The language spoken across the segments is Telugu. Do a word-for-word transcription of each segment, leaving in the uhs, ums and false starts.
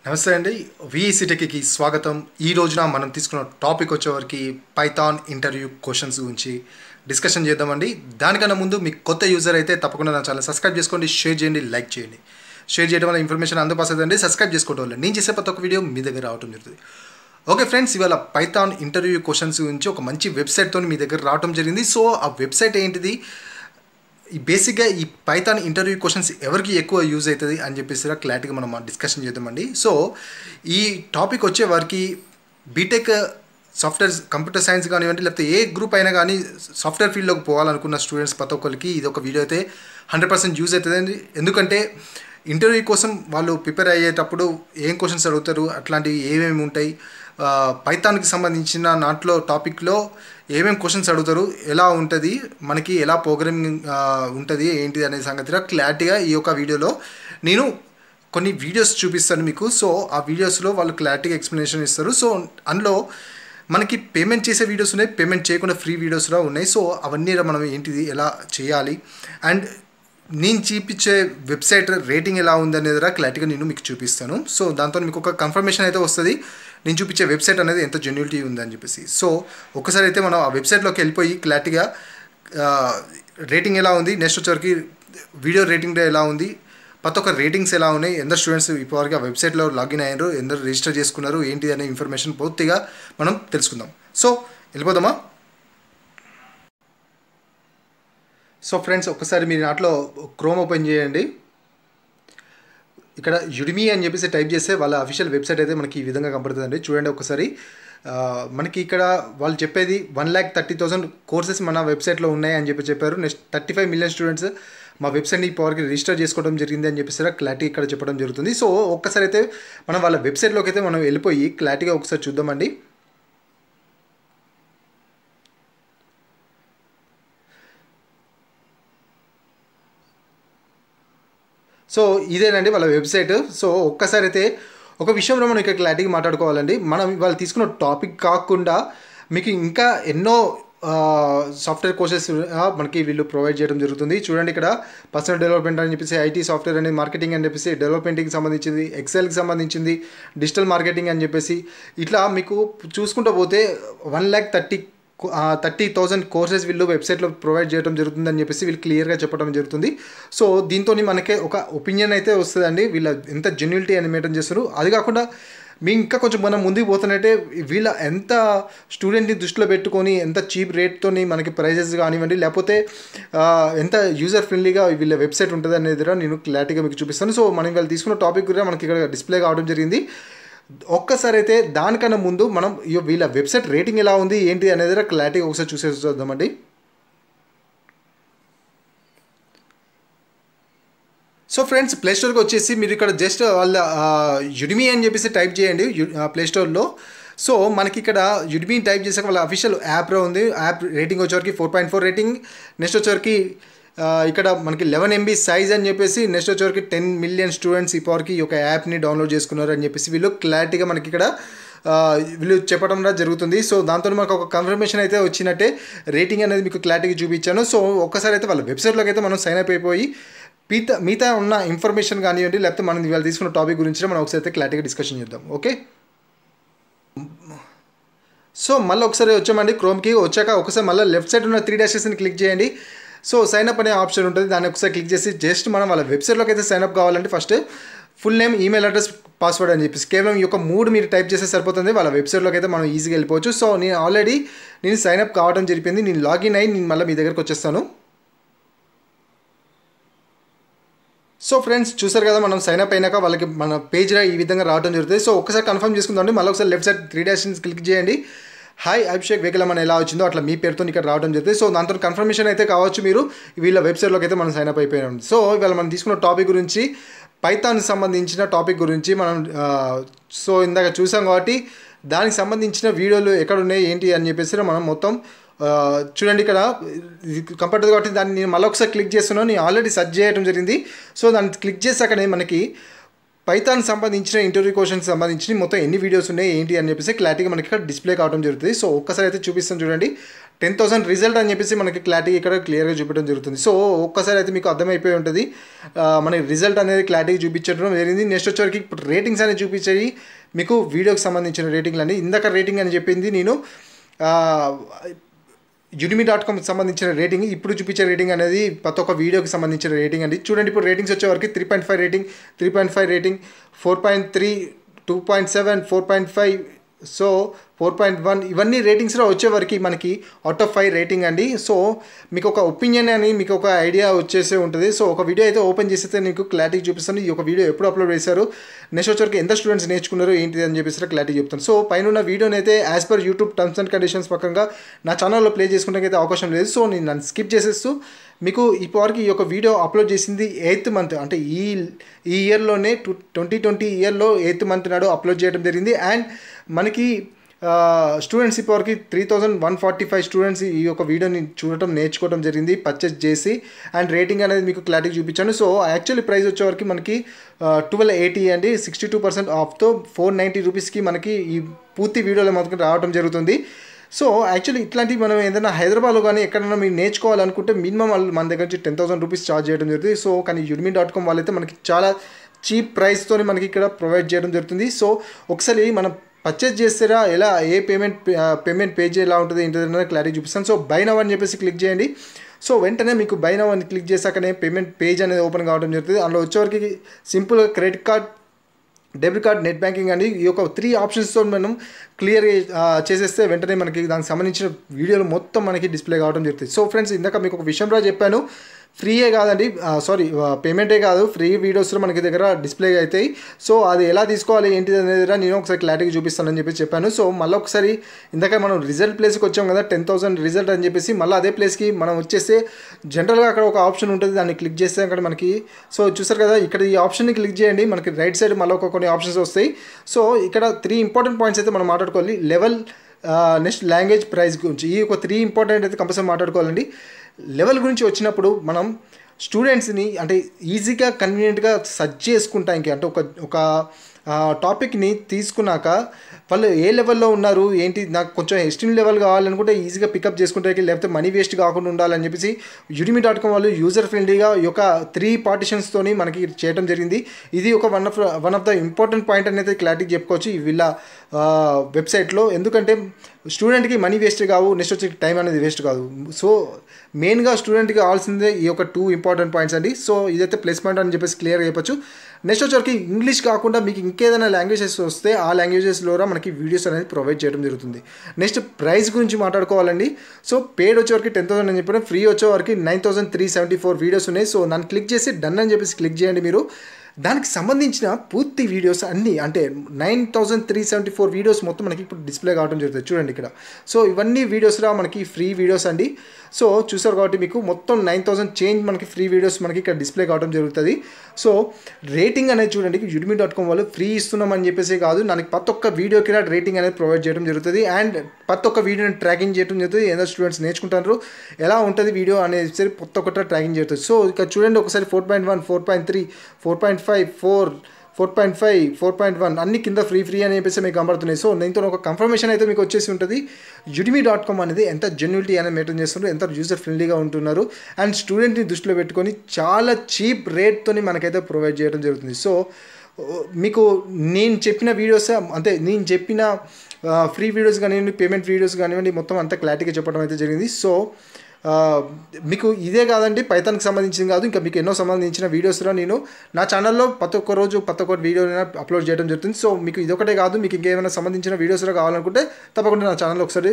నమస్తే అండి విఈసిటెక్కి స్వాగతం. ఈ రోజున మనం తీసుకున్న టాపిక్ వచ్చేవరకు పైథాన్ ఇంటర్వ్యూ క్వశ్చన్స్ గురించి డిస్కషన్ చేద్దామండి. దానికన్నా ముందు మీకు కొత్త యూజర్ అయితే తప్పకుండా నా ఛానల్ సబ్స్క్రైబ్ చేసుకోండి, షేర్ చేయండి, లైక్ చేయండి. షేర్ చేయడం వల్ల ఇన్ఫర్మేషన్ అందుబాటుందండి. సబ్స్క్రైబ్ చేసుకోవడం వల్ల నేను చేసే ప్రతి ఒక్క వీడియో మీ దగ్గర రావడం జరుగుతుంది. ఓకే ఫ్రెండ్స్, ఇవాళ పైథాన్ ఇంటర్వ్యూ క్వశ్చన్స్ గురించి ఒక మంచి వెబ్సైట్తో మీ దగ్గర రావడం జరిగింది. సో ఆ వెబ్సైట్ ఏంటిది, ఈ బేసిక్గా ఈ పైథాన్ ఇంటర్వ్యూ క్వశ్చన్స్ ఎవరికి ఎక్కువ యూజ్ అవుతుంది అని చెప్పేసి క్లారిటీగా మనం డిస్కషన్ చేద్దామండి. సో ఈ టాపిక్ వచ్చే వారికి బీటెక్ సాఫ్ట్వేర్ కంప్యూటర్ సైన్స్ కానివ్వండి, లేకపోతే ఏ గ్రూప్ అయినా కానీ సాఫ్ట్వేర్ ఫీల్డ్లోకి పోవాలనుకున్న స్టూడెంట్స్ ప్రతి ఒక్కరికి ఇది ఒక వీడియో అయితే హండ్రెడ్ పర్సెంట్ యూజ్ అవుతుందండి. ఎందుకంటే ఇంటర్వ్యూ కోసం వాళ్ళు ప్రిపేర్ అయ్యేటప్పుడు ఏం క్వశ్చన్స్ అడుగుతారు, అట్లాంటివి ఏమేమి ఉంటాయి, పైథాన్కి సంబంధించిన నాట్లో టాపిక్లో ఏమేమి క్వశ్చన్స్ అడుగుతారు, ఎలా ఉంటుంది, మనకి ఎలా ప్రోగ్రామింగ్ ఉంటుంది ఏంటిది అనే సంగతిగా క్లారిటీగా ఈ యొక్క వీడియోలో నేను కొన్ని వీడియోస్ చూపిస్తాను మీకు. సో ఆ వీడియోస్లో వాళ్ళు క్లారిటీగా ఎక్స్ప్లెనేషన్ ఇస్తారు. సో అందులో మనకి పేమెంట్ చేసే వీడియోస్ ఉన్నాయి, పేమెంట్ చేయకుండా ఫ్రీ వీడియోస్ కూడా ఉన్నాయి. సో అవన్నీ మనం ఏంటిది ఎలా చేయాలి అండ్ నేను చూపించే వెబ్సైట్ రేటింగ్ ఎలా ఉంది అనేది క్లారిటీగా నేను మీకు చూపిస్తాను. సో దాంతో మీకు ఒక కన్ఫర్మేషన్ అయితే వస్తుంది నేను చూపించే వెబ్సైట్ అనేది ఎంత జెన్యూనిటీ ఉందని చెప్పేసి. సో ఒక్కసారి అయితే మనం ఆ వెబ్సైట్లోకి వెళ్ళిపోయి క్లారిటీగా రేటింగ్ ఎలా ఉంది, నెక్స్ట్ వచ్చేసరికి వీడియో రేటింగ్ ఎలా ఉంది, ప్రతి ఒక్క రేటింగ్స్ ఎలా ఉన్నాయి, ఎందరు స్టూడెంట్స్ ఇప్పటివరకు ఆ వెబ్సైట్లో లాగిన్ అయ్యారు, ఎందరు రిజిస్టర్ చేసుకున్నారు, ఏంటి అనే ఇన్ఫర్మేషన్ పూర్తిగా మనం తెలుసుకుందాం. సో వెళ్ళిపోదామా. సో ఫ్రెండ్స్, ఒకసారి మీరు నాట్లో క్రోమ్ ఓపెన్ చేయండి. ఇక్కడ యుడిమి అని చెప్పేసి టైప్ చేస్తే వాళ్ళ అఫీషియల్ వెబ్సైట్ అయితే మనకి ఈ విధంగా కనపడుతుందండి. చూడండి ఒకసారి. మనకి ఇక్కడ వాళ్ళు చెప్పేది one lakh thirty thousand courses మన వెబ్సైట్లో ఉన్నాయి అని చెప్పి చెప్పారు. Next thirty five million students మా వెబ్సైట్ని ఇప్పటివరకు రిజిస్టర్ చేసుకోవడం జరిగింది అని చెప్పేసి క్లారిటీ ఇక్కడ చెప్పడం జరుగుతుంది. సో ఒక్కసారి అయితే మనం వాళ్ళ వెబ్సైట్లోకి అయితే మనం వెళ్ళిపోయి క్లారిటీగా ఒకసారి చూద్దామండి. సో ఇదేనండి వాళ్ళ వెబ్సైట్. సో ఒక్కసారి అయితే ఒక విషయంలో మనం ఇక్కడ క్లారిటీగా మాట్లాడుకోవాలండి. మనం వాళ్ళు తీసుకున్న టాపిక్ కాకుండా మీకు ఇంకా ఎన్నో సాఫ్ట్వేర్ కోర్సెస్ మనకి వీళ్ళు ప్రొవైడ్ చేయడం జరుగుతుంది. చూడండి ఇక్కడ పర్సనల్ డెవలప్మెంట్ అని చెప్పేసి, ఐటీ సాఫ్ట్వేర్ అనేది మార్కెటింగ్ అని చెప్పేసి, డెవలప్మెంట్కి సంబంధించింది, ఎక్సెల్కి సంబంధించింది, డిజిటల్ మార్కెటింగ్ అని చెప్పేసి ఇట్లా మీకు చూసుకుంటూ పోతే one lakh thirty thirty thousand courses వీళ్ళు వెబ్సైట్లో ప్రొవైడ్ చేయడం జరుగుతుందని చెప్పేసి వీళ్ళు క్లియర్గా చెప్పడం జరుగుతుంది. సో దీంతో మనకే ఒక ఒపీనియన్ అయితే వస్తుందండి వీళ్ళ ఎంత జెన్యూనిటీ అని మెయింటైన్ చేస్తారు. అది కాకుండా మీ ఇంకా కొంచెం మనం ముందుకు పోతున్నట్టే వీళ్ళ ఎంత స్టూడెంట్ని దృష్టిలో పెట్టుకొని ఎంత చీప్ రేట్తో మనకి ప్రైజెస్ కానివ్వండి, లేకపోతే ఎంత యూజర్ ఫ్రెండ్లీగా వీళ్ళ వెబ్సైట్ ఉంటుంది అనేది నేను క్లారిటీగా మీకు చూపిస్తాను. సో మనం వీళ్ళు తీసుకున్న టాపిక్ కూడా మనకి ఇక్కడ డిస్ప్లే కావడం జరిగింది. ఒక్కసారి అయితే దానికన్నా ముందు మనం వీళ్ళ వెబ్సైట్ రేటింగ్ ఎలా ఉంది ఏంటి అనేది క్లారిటీగా ఒకసారి చూసేసి చూద్దామండి. సో ఫ్రెండ్స్, ప్లేస్టోర్కి వచ్చేసి మీరు ఇక్కడ జస్ట్ వాళ్ళ యుడిమి అని చెప్పేసి టైప్ చేయండి ప్లేస్టోర్లో. సో మనకి ఇక్కడ యుడిమి టైప్ చేసాక వాళ్ళ అఫీషియల్ యాప్ ఉంది. యాప్ రేటింగ్ వచ్చేవరకు four point four rating. Next వచ్చేవరకు ఇక్కడ మనకి లెవెన్ ఎంబీ సైజ్ అని చెప్పేసి, నెక్స్ట్ వచ్చేవరకు టెన్ మిలియన్ స్టూడెంట్స్ ఇప్పటివరకు ఈ యొక్క యాప్ని డౌన్లోడ్ చేసుకున్నారు అని చెప్పేసి వీళ్ళు క్లారిటీగా మనకి ఇక్కడ వీళ్ళు చెప్పడం జరుగుతుంది. సో దాంతో మనకు ఒక కన్ఫర్మేషన్ అయితే వచ్చినట్టే రేటింగ్ అనేది మీకు క్లారిటీగా చూపించాను. సో ఒక్కసారి అయితే వాళ్ళ వెబ్సైట్లోకి అయితే మనం సైన్ అప్ అయిపోయి మిగతా మిగతా ఉన్న ఇన్ఫర్మేషన్ కానివ్వండి, లేకపోతే మనం ఇవాళ తీసుకున్న టాపిక్ గురించి మనం ఒకసారి అయితే క్లారిటీగా డిస్కషన్ చేద్దాం. ఓకే. సో మళ్ళీ ఒకసారి వచ్చామండి క్రోమ్కి. వచ్చాక ఒకసారి మళ్ళీ లెఫ్ట్ సైడ్ ఉన్న త్రీ డాషెస్ని క్లిక్ చేయండి. సో సైన్ అప్ అనే ఆప్షన్ ఉంటుంది, దాన్ని ఒకసారి క్లిక్ చేసి జస్ట్ మనం వాళ్ళ వెబ్సైట్లోకి అయితే సైన్ అప్ కావాలంటే first full name, email address, password అని చెప్పేసి కేవలం ఈ యొక్క మూడు మీరు టైప్ చేస్తే సరిపోతుంది. వాళ్ళ వెబ్సైట్లోకి అయితే మనం ఈజీగా వెళ్ళిపోవచ్చు. సో నేను ఆల్రెడీ నేను సైన్ అప్ కావడం జరిపింది. నేను లాగిన్ అయ్యి నేను మళ్ళీ మీ దగ్గరకు వచ్చేస్తాను. సో ఫ్రెండ్స్, చూసారు కదా మనం సైన్ అప్ అయినాక వాళ్ళకి మన పేజ్లో ఈ విధంగా రావడం జరుగుతుంది. సో ఒకసారి కన్ఫర్మ్ చేసుకుందామండి. మళ్ళీ ఒకసారి left side three dashes click చేయండి. హాయ్ అభిషేక్ వెగలం అని ఎలా వచ్చిందో అట్లా మీ పేరుతో ఇక్కడ రావడం జరుగుతుంది. సో దాంతో కన్ఫర్మేషన్ అయితే కావచ్చు మీరు వీళ్ళ వెబ్సైట్లోకి అయితే మనం సైన్ అప్ అయిపోయాం. సో ఇవాళ మనం తీసుకున్న టాపిక్ గురించి పైథాన్కి సంబంధించిన టాపిక్ గురించి మనం సో ఇందాక చూసాం కాబట్టి దానికి సంబంధించిన వీడియోలు ఎక్కడ ఉన్నాయి ఏంటి అని చెప్పేసి మనం మొత్తం చూడండి. ఇక్కడ కంపల్సరీ కాబట్టి దాన్ని నేను మళ్ళీ ఒకసారి క్లిక్ చేస్తున్నాను. నేను ఆల్రెడీ సెర్చ్ చేయడం జరిగింది. సో దాన్ని క్లిక్ చేసాకనే మనకి పైథాన్ సంబంధించిన ఇంటర్వ్యూ క్వశ్చన్స్ సంబంధించి మొత్తం ఎన్ని వీడియోస్ ఉన్నాయి ఏంటి అని చెప్పేసి క్లారిటీగా మనకి ఇక్కడ డిస్ప్లే కావడం జరుగుతుంది. సో ఒక్కసారి అయితే చూపిస్తాను చూడండి. టెన్ థౌసండ్ రిజల్ట్ అని చెప్పేసి మనకి క్లారిటీ ఇక్కడ క్లియర్గా చూపించడం జరుగుతుంది. సో ఒక్కసారి అయితే మీకు అర్థమైపోయి ఉంటుంది మన రిజల్ట్ అనేది క్లారిటీ చూపించడం జరిగింది. నెక్స్ట్ వచ్చేసరికి ఇప్పుడు రేటింగ్స్ అనేది చూపించేది మీకు వీడియోకి సంబంధించిన రేటింగ్లు అని. ఇందాక రేటింగ్ అని చెప్పింది నేను యుడిమి డాట్ కామ్ సంబంధించిన రేటింగ్, ఇప్పుడు చూపించే రేటింగ్ అనేది ప్రతి ఒక్క వీడియోకి సంబంధించిన రేటింగ్ అండి. చూడండి ఇప్పుడు రేటింగ్స్ వచ్చేవరకు three point five rating, three point five rating, four point three, two point seven, four point five, so four point one, ఇవన్నీ రేటింగ్స్లో వచ్చేవరకు మనకి అవుట్ ఆఫ్ ఫైవ్ రేటింగ్ అండి. సో మీకు ఒక ఒపీనియన్ అని మీకు ఒక ఐడియా వచ్చేసే ఉంటుంది. సో ఒక వీడియో అయితే ఓపెన్ చేస్తే మీకు క్లారిటీ చూపిస్తాను. ఈ ఒక వీడియో ఎప్పుడు అప్లోడ్ చేశారు, నెక్స్ట్ వచ్చరికి ఎంత స్టూడెంట్స్ నేర్చుకున్నారు ఏంటిది అని చెప్పేసి క్లారిటీ చెప్తాను. సో పైన ఉన్న వీడియోని అయితే as per YouTube terms and conditions పక్కగా నా ఛానల్లో ప్లే చేసుకుంటే అవకాశం లేదు. సో నేను నన్ను స్కిప్ చేసేస్తూ మీకు ఇప్పటివరకు ఈ యొక్క వీడియో అప్లోడ్ చేసింది ఎయిత్ మంత్, అంటే ఈ ఈ ఇయర్లోనే టూ ట్వంటీ ట్వంటీ ఇయర్లో ఎయిత్ మంత్ నాడు అప్లోడ్ చేయడం జరిగింది. అండ్ మనకి స్టూడెంట్స్ ఇప్పటివరకు three thousand one forty five students ఈ యొక్క వీడియోని చూడటం నేర్చుకోవడం జరిగింది పర్చేస్ చేసి. అండ్ రేటింగ్ అనేది మీకు క్లారిటీ చూపించాను. సో యాక్చువల్లీ ప్రైస్ వచ్చేవరకు మనకి ట్వెల్వ్ ఎయిటీ అండి, సిక్స్టీ టూ పర్సెంట్ ఆఫ్తో ఫోర్ నైంటీ రూపీస్కి మనకి ఈ పూర్తి వీడియోలో మాత్రం రావడం జరుగుతుంది. సో యాక్చువల్లీ ఇట్లాంటివి మనం ఏదైనా హైదరాబాద్లో కానీ ఎక్కడైనా మీరు నేర్చుకోవాలనుకుంటే మినిమం వాళ్ళు మన దగ్గర నుంచి టెన్ థౌసండ్ రూపీస్ ఛార్జ్ చేయడం జరుగుతుంది. సో కానీ యుడిమి డాట్ కామ్ వాళ్ళైతే మనకి చాలా చీప్ ప్రైస్తో మనకి ఇక్కడ ప్రొవైడ్ చేయడం జరుగుతుంది. సో ఒకసారి మనం పర్చేజ్ చేస్తారా, ఎలా ఏ పేమెంట్ పేమెంట్ పేజ్ ఎలా ఉంటుంది ఏంటంటే క్లారిటీ చూపిస్తాను. సో బై నౌ అని చెప్పేసి క్లిక్ చేయండి. సో వెంటనే మీకు బై నౌ అని క్లిక్ చేశాకనే పేమెంట్ పేజ్ అనేది ఓపెన్ కావడం జరుగుతుంది. అందులో వచ్చేవరకు సింపుల్గా credit card, debit card, net banking అని ఈ యొక్క త్రీ ఆప్షన్స్తో మనం క్లియర్ చేసేస్తే వెంటనే మనకి దానికి సంబంధించిన వీడియోలు మొత్తం మనకి డిస్ప్లే కావడం జరుగుతుంది. సో ఫ్రెండ్స్ ఇందాక మీకు ఒక విషయం రా చెప్పాను, ఫ్రీయే కాదండి, సారీ పేమెంటే కాదు, ఫ్రీ వీడియోస్లో మనకి దగ్గర డిస్ప్లే అవుతాయి. సో అది ఎలా తీసుకోవాలి ఏంటిది అనేది నేను ఒకసారి క్లారిటీగా చూపిస్తానని చెప్పి చెప్పాను. సో మళ్ళీ ఒకసారి ఇందాక మనం రిజల్ట్ ప్లేస్కి వచ్చాం కదా, టెన్ థౌసండ్ రిజల్ట్ అని చెప్పేసి మళ్ళీ అదే ప్లేస్కి మనం వచ్చేస్తే జనరల్గా అక్కడ ఒక ఆప్షన్ ఉంటుంది, దాన్ని క్లిక్ చేస్తే అక్కడ మనకి సో చూసారు కదా ఇక్కడ ఈ ఆప్షన్ని క్లిక్ చేయండి, మనకి రైట్ సైడ్ మళ్ళీ ఒక కొన్ని ఆప్షన్స్ వస్తాయి. సో ఇక్కడ త్రీ ఇంపార్టెంట్ పాయింట్స్ అయితే మనం మాట్లాడుకోవాలి. లెవెల్, నెక్స్ట్ లాంగ్వేజ్, ప్రైస్ గురించి ఈ ఒక త్రీ ఇంపార్టెంట్ అయితే కంపల్సరీ మాట్లాడుకోవాలండి. లెవెల్ గురించి వచ్చినప్పుడు మనం స్టూడెంట్స్ని అంటే ఈజీగా కన్వీనియంట్గా సర్చ్ చేసుకుంటానికి అంటే ఒక ఒక టాపిక్ని తీసుకున్నాక వాళ్ళు ఏ లెవెల్లో ఉన్నారు ఏంటి, నాకు కొంచెం ఎస్టీమ్ లెవెల్ కావాలనుకుంటే ఈజీగా పికప్ చేసుకుంటే, లేకపోతే మనీ వేస్ట్ కాకుండా ఉండాలని చెప్పేసి యుడిమి డాట్ కామ్ వాళ్ళు యూజర్ ఫ్రెండ్లీగా ఈ యొక్క త్రీ పార్టిషన్స్తోని మనకి చేయడం జరిగింది. ఇది ఒక one of one of the important point అనేది క్లారిటీ చెప్పుకోవచ్చు ఈ వీళ్ళ వెబ్సైట్లో. ఎందుకంటే స్టూడెంట్కి మనీ వేస్ట్ కావు, నెక్స్ట్ వచ్చి టైం అనేది వేస్ట్ కాదు. సో మెయిన్గా స్టూడెంట్కి కావాల్సిందే ఈ యొక్క టూ ఇంపార్టెంట్ పాయింట్స్ అండి. సో ఇదైతే ప్లస్ పాయింట్ అని చెప్పేసి క్లియర్గా చెప్పచ్చు. నెక్స్ట్ వచ్చరికి ఇంగ్లీష్ కాకుండా మీకు ఇంకేదైనా లాంగ్వేజెస్ వస్తే ఆ లాంగ్వేజెస్లో మనకి వీడియోస్ అనేది ప్రొవైడ్ చేయడం జరుగుతుంది. నెక్స్ట్ ప్రైస్ గురించి మాట్లాడుకోవాలండి. సో పేడ్ వచ్చేవరకు టెన్ థౌసండ్ అని చెప్పిన, ఫ్రీ వచ్చేవరకు nine thousand three seventy four videos ఉన్నాయి. సో దాన్ని క్లిక్ చేసి డన్ అని చెప్పేసి క్లిక్ చేయండి. మీరు దానికి సంబంధించిన పూర్తి వీడియోస్ అన్నీ అంటే nine thousand three seventy four videos మొత్తం మనకి ఇప్పుడు డిస్ప్లే కావడం జరుగుతుంది చూడండి ఇక్కడ. సో ఇవన్నీ వీడియోస్ రా మనకి ఫ్రీ వీడియోస్ అండి. సో చూసారు కాబట్టి మీకు మొత్తం నైన్ థౌసండ్ చేంజ్ మనకి ఫ్రీ వీడియోస్ మనకి ఇక్కడ డిస్ప్లే కావడం జరుగుతుంది. సో రేటింగ్ అనేది చూడండి, యుడిమి డాట్ కామ్ వాళ్ళు ఫ్రీ ఇస్తున్నామని చెప్పేసి కాదు, నాకు ప్రతి ఒక్క వీడియోకి రేటింగ్ అనేది ప్రొవైడ్ చేయడం జరుగుతుంది. అండ్ ప్రతి ఒక్క వీడియోని ట్రాకింగ్ చేయడం జరుగుతుంది. ఏదో స్టూడెంట్స్ నేర్చుకుంటారు ఎలా ఉంటుంది వీడియో అనేది సరే ప్రతి ఒక్కటి ట్రాకింగ్ జరుగుతుంది. సో ఇక్కడ చూడండి ఒకసారి four point one, four point three, four point five, four four point five, four point one అన్ని కింద ఫ్రీ ఫ్రీ అని చెప్పేసి మీకు కనబడుతున్నాయి. సో దీంతో ఒక కన్ఫర్మేషన్ అయితే మీకు వచ్చేసి ఉంటుంది యుడిమి డాట్ కామ్ అనేది ఎంత జెన్యూనిటీ అనేది మెయింటైన్ చేస్తున్నారు, ఎంత యూజర్ ఫ్రెండ్లీగా ఉంటున్నారు, అండ్ స్టూడెంట్ని దృష్టిలో పెట్టుకొని చాలా చీప్ రేట్తో మనకైతే ప్రొవైడ్ చేయడం జరుగుతుంది. సో మీకు నేను చెప్పిన వీడియోస్ అంటే నేను చెప్పిన ఫ్రీ వీడియోస్ కానివ్వండి, పేమెంట్ వీడియోస్ కానివ్వండి, మొత్తం అంతా క్లారిటీగా చెప్పడం అయితే జరిగింది. సో మీకు ఇదే కాదండి, పైథాన్కి సంబంధించింది కాదు, ఇంకా మీకు ఎన్నో సంబంధించిన వీడియోస్లో నేను నా ఛానల్లో ప్రతి ఒక్క రోజు ప్రతి ఒక్క వీడియో అప్లోడ్ చేయడం జరుగుతుంది. సో మీకు ఇదొకటే కాదు, మీకు ఇంకేమైనా సంబంధించిన వీడియోస్లో కావాలనుకుంటే తప్పకుండా నా ఛానల్లో ఒకసారి.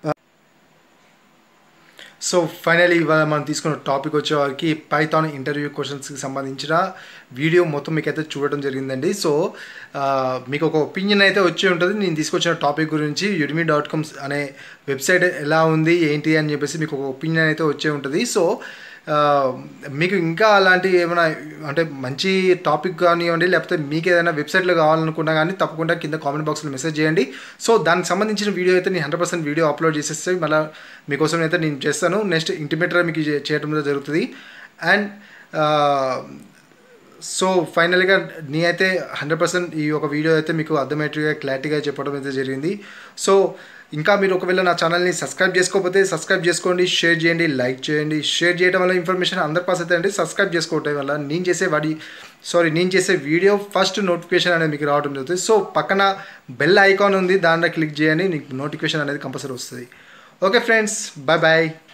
సో ఫైనలీ ఇవాళ మనం తీసుకున్న టాపిక్ వచ్చేవారికి పైథాన్ ఇంటర్వ్యూ క్వశ్చన్స్కి సంబంధించిన వీడియో మొత్తం మీకైతే చూడటం జరిగిందండి. సో మీకు ఒక ఒపీనియన్ అయితే వచ్చి ఉంటుంది నేను తీసుకొచ్చిన టాపిక్ గురించి. యుడిమి డాట్ కామ్ అనే వెబ్సైట్ ఎలా ఉంది ఏంటి అని చెప్పేసి మీకు ఒక ఒపీనియన్ అయితే వచ్చే ఉంటుంది. సో మీకు ఇంకా అలాంటి ఏమైనా అంటే మంచి టాపిక్ కానివ్వండి, లేకపోతే మీకు ఏదైనా వెబ్సైట్లో కావాలనుకున్నా కానీ తప్పకుండా కింద కామెంట్ బాక్స్లో మెసేజ్ చేయండి. సో దానికి సంబంధించిన వీడియో అయితే నేను హండ్రెడ్ పర్సెంట్ వీడియో అప్లోడ్ చేసేస్తే మళ్ళీ మీకోసం అయితే నేను చేస్తాను. నెక్స్ట్ ఇంటిమేటర్ మీకు చేయడం జరుగుతుంది. అండ్ సో ఫైనల్గా నీ అయితే హండ్రెడ్ పర్సెంట్ ఈ ఒక వీడియో అయితే మీకు అర్థమయ్యేట్టుగా క్లారిటీగా చెప్పడం అయితే జరిగింది. సో ఇంకా మీరు ఒకవేళ నా ఛానల్ని సబ్స్క్రైబ్ చేసుకోకపోతే సబ్స్క్రైబ్ చేసుకోండి, షేర్ చేయండి, లైక్ చేయండి. షేర్ చేయడం వల్ల ఇన్ఫర్మేషన్ అందరి పాస్ అయితే అండి. సబ్స్క్రైబ్ చేసుకోవడం వల్ల నేను చేసే వాడి సారీ నేను చేసే వీడియో ఫస్ట్ నోటిఫికేషన్ అనేది మీకు రావడం జరుగుతుంది. సో పక్కన బెల్ ఐకాన్ ఉంది, దాంట్లో క్లిక్ చేయండి, నీకు నోటిఫికేషన్ అనేది కంపల్సరీ వస్తుంది. Okay friends, bye bye.